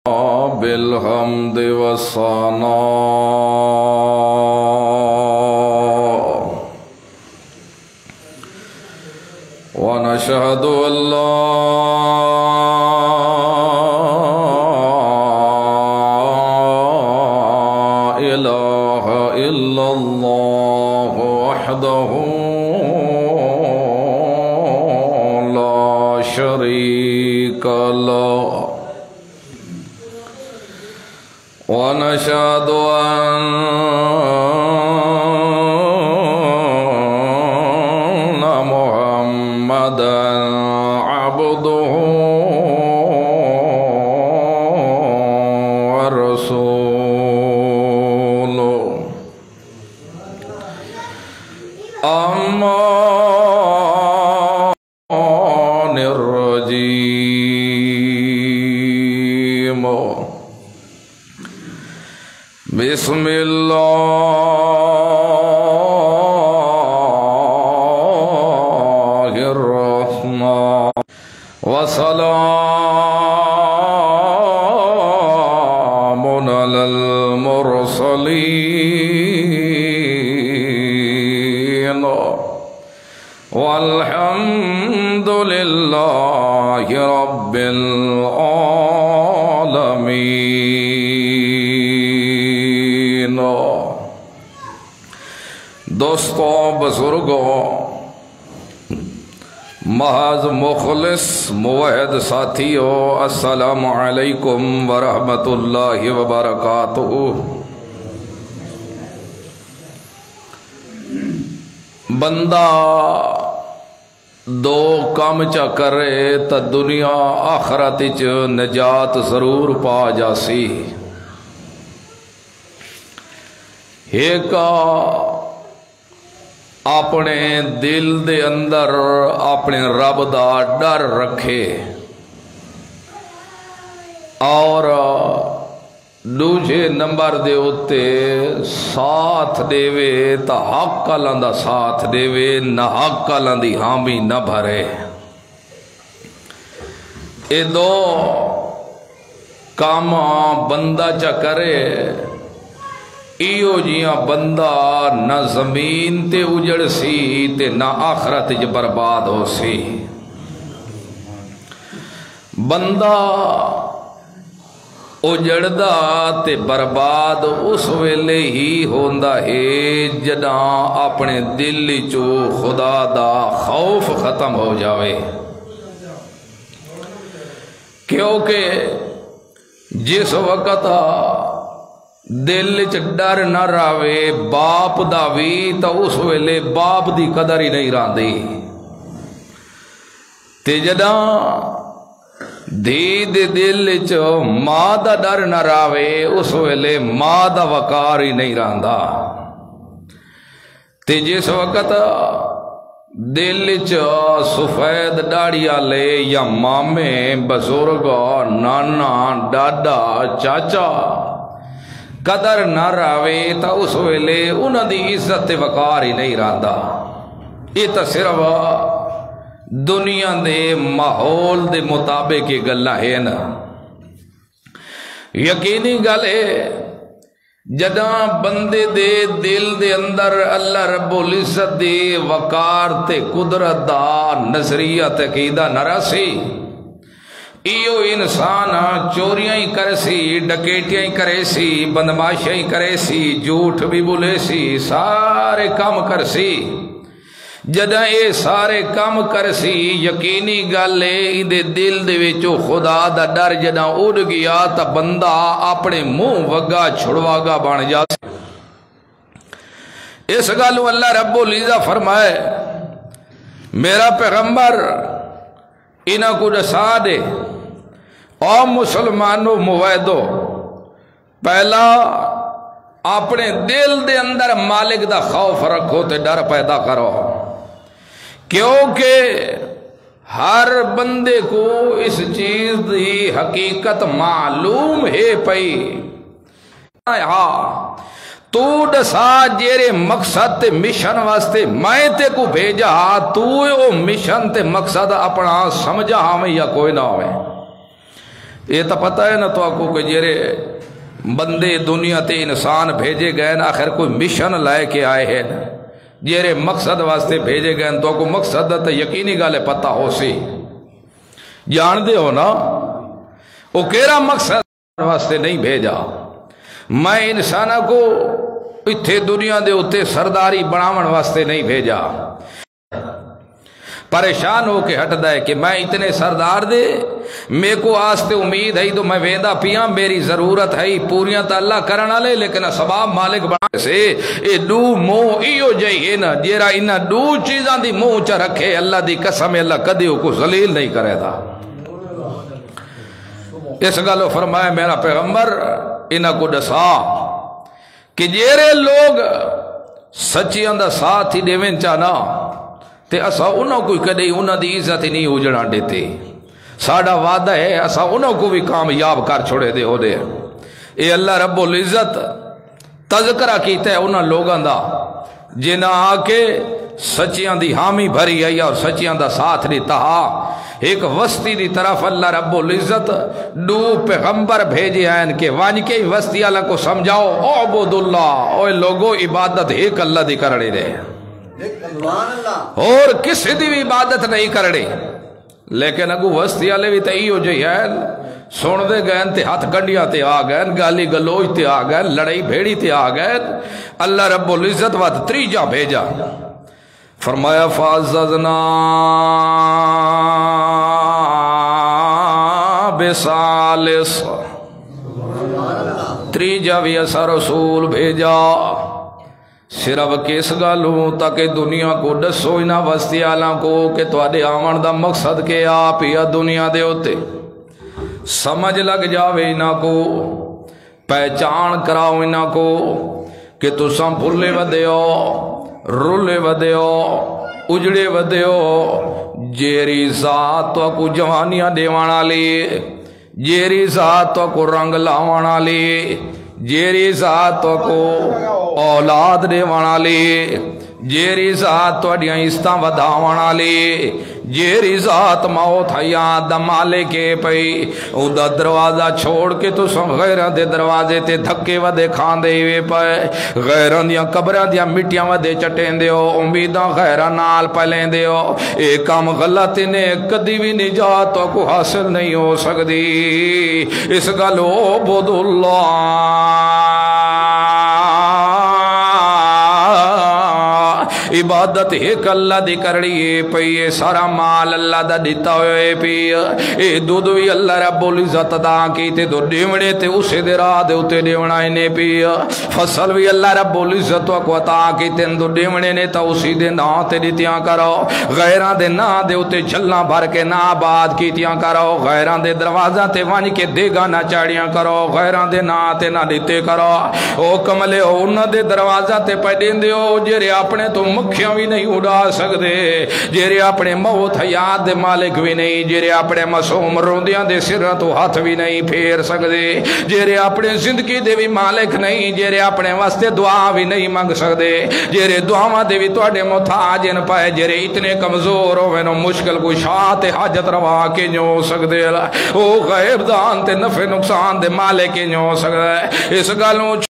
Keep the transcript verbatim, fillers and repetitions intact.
بالحمد والثناء ونشهد أن لا إله إلا الله وحده لا شريك له ونشهد أن محمدا عبده ورسوله أما الرجيم بسم الله الرحمن وسلام على المرسلين والحمد لله رب العالمين۔ دوستوں، بزرگوں، محض مخلص موحد ساتھیوں، السلام علیکم ورحمۃ اللہ وبرکاتہ۔ بندہ دو کام چا کرے تا دنیا آخرت چ نجات ضرور پا جاسی۔ ایک اپنے دل دے اندر اپنے رب دا ڈر رکھے اور دوجے نمبر دے اتے ساتھ دے وے تا حق کلان دا ساتھ دے وے، نہ حق کلان دی حامی نہ بھرے۔ اے دو کام بندہ چا کرے، ایو جیاں بندہ نہ زمین تے اجڑ سی تے نہ آخرت ج برباد ہو سی۔ بندہ اجڑدا تے برباد اس ویلے ہی ہوندا ہے جداں اپنے دل چو خدا دا خوف ختم ہو جاوے، کیونکہ جس وقت دل چ ڈر نہ راوے باپ دا وی تا اس ویلے باپ دی قدر ہی نہیں راندی، تے جداں دھی دے دل چ ماں دا ڈر نہ راوے اس ویلے ماں دا وقار ہی نہیں راندا، تے جس وقت دل چ سفید داڑھی والے یا مامے بزرگ نانا ڈاڈا چاچا قدر نہ راوے تا اس ویلے انہاں دی عزت تے وقار ہی نہیں راندا۔ یہ تا صرف دنیا دے ماحول دے مطابق یہ گلاں ہے نا، یقینی گل ہے جداں بندے دے دل دے اندر اللہ رب العزت دے وقار تے قدرت دا نظریہ تے عقیدہ نہ رسی، ایو انسان چوریاں ہی کرے سی، ڈکیٹیاں ہی کرے سی، بدماشیاں ہی کرے سی، جھوٹ بھی بولے سی، سارے کام کر سی۔ جداں اے سارے کام کر سی، یقینی گل ہے اندے دل دے وچوں خدا دا ڈر جداں اڑ گیا تا بندہ اپنے منہ وگا چھڑواگا بن جا۔ اس گالوں اللہ رب العزت فرمائے میرا پیغمبر انہاں کو دسا دے، او مسلمانوں موعدو، پہلا اپنے دل دے اندر مالک دا خوف رکھو تے ڈر پیدا کرو، کیونکہ ہر بندے کو اس چیز دی حقیقت معلوم ہے پئی۔ ہاں تو دسا جیرے مقصد تے مشن واسطے میں تے کو بھیجا، تو او مشن تے مقصد اپنا سمجھا ہمیں یا کوئی نہ ہوئے۔ یہ تو پتہ ہے نا تو آپ کو کہ جیرے بندے دنیا تے انسان بھیجے گئے نا آخر کوئی مشن لائے کے آئے ہیں جیرے مقصد واسطے بھیجے گئے تو آپ کو مقصد تو یقینی گالے پتہ ہو سی جان دے ہو نا وہ کیرا مقصد واسطے نہیں بھیجا میں انسانہ کو اتھے دنیا دے اتے سرداری بناون واسطے نہیں بھیجا پریشان ہو کے ہٹ دائے کہ میں اتنے سردار دے میں کو آستے امید ہے تو میں ویدہ پیاں میری ضرورت ہے پوریاں تا اللہ کرنا لے لیکن سباب مالک بنا سے اے دو مو ایو جائیے نا جیرا انہا دو چیزاں دی مو چا رکھے اللہ دی قسم اللہ کدیو کو ذلیل نہیں کرے دا اس گالو فرمائے میرا پیغمبر انہا کو دسا کہ جیرے لوگ سچیاں دا ساتھ ہی دیوین چانا تے اسا انہوں کوئی کدے انہوں دی عزت نہیں اجڑا دیتے ساڑا وعدہ ہے اسا انہوں کو بھی کامیاب کر چھوڑے دے ہو دے اے اللہ رب العزت تذکرہ کیتا ہے انہوں لوگاں دا جنہ آکے سچیاں دی حامی بھری ہے اور سچیاں دا ساتھ نہیں تہا ایک وسطی دی طرف اللہ رب العزت دو پیغمبر بھیجے ہیں کہ وانج کے وسطی اللہ کو سمجھاؤ اعبد اللہ اوہ لوگو عبادت ایک اللہ دی کرنے دے اور کسی دی بھی عبادت نہیں کرنے لیکن اگو وسطی والے بھی تئی ہو جائے ہیں سن دے گئے تے ہاتھ گنڈیاں تے آ گئے گالی گلوچ تے آ گئے لڑائی بھیڑی تے آ گئے اللہ رب العزت وقت تریجا بھیجا فرمایا فاززنا بسالس تریجا بھی ایسا رسول بھیجا صرف کس گالوں تاکہ دنیا کو دسو انہا وسطی آلاں کو کہ تو آدھے آمن دا مقصد کے آپ یا دنیا دے ہوتے سمجھ لگ جاوے انہا کو پہچان کراؤ انہا کو کہ تو سم پھلے ودے ہو رولے ودے ہو اجڑے ودے ہو جیری ذات تو کو جوانیاں دیوانا لے جیری ذات تو کو رنگ لاوانا لے جیری ذات تو کو اولاد دیوانا لے جیری ذات تو اڈیاں استاں ودھاوانا لے جیری ذات موت حیاں دمالے کے پئی او دا دروازہ چھوڑ کے تو سم غیران دے دروازے تے دھکے ودے کھان دے ہوئے پئے غیران دیاں قبران دیاں مٹیاں ودے چٹیں دے ہو امیداں غیران نال پلیں دے ہو ایک کام غلط نے کدی بھی نجات تو کو حاصل نہیں ہو سکتی اس گلو عبد اللہ عبادت ایک اللہ دی کرڑیے پئی سارا مال اللہ دا دیتا ہوئے پئی اے دودھ بھی اللہ رب العزت دا کیتے دو دیوڑے تے اسے دے راہ دے اتے دیوڑائے نے پئی فصل بھی اللہ رب العزت کو عطا کیتے دو دیوڑے نے تا اسی دے نا تے دیتیاں کرو غیران دے نا دے اتے جھلنا بھر کے نا آباد کیتیاں کرو غیران دے دروازہ تے وانی کے دے گا نا چاڑیاں کرو غیران دے نا تے نا دیتے کرو او کملے او انہ دے دروازہ تے پیدین دے ہو جیرے اپنے تو مکھیاں بھی نہیں اڑا سکتے جیرے اپنے موت حیات دے مالک بھی نہیں جیرے اپنے مسوم روندیاں دے سرہ تو ہاتھ بھی نہیں پھیر سکتے جیرے اپنے زندگی دے بھی مالک نہیں جیرے اپنے واسطے دعا بھی نہیں مانگ سکتے جیرے دعاواں دے بھی توڑے محتاج نہ پائے جیرے اتنے کمزور ہوئے نو مشکل کو شاعت حاجت روا کے نو سکتے او غیب دان تے نفع نقصان دے مالک کے نو سکتے اس گالوں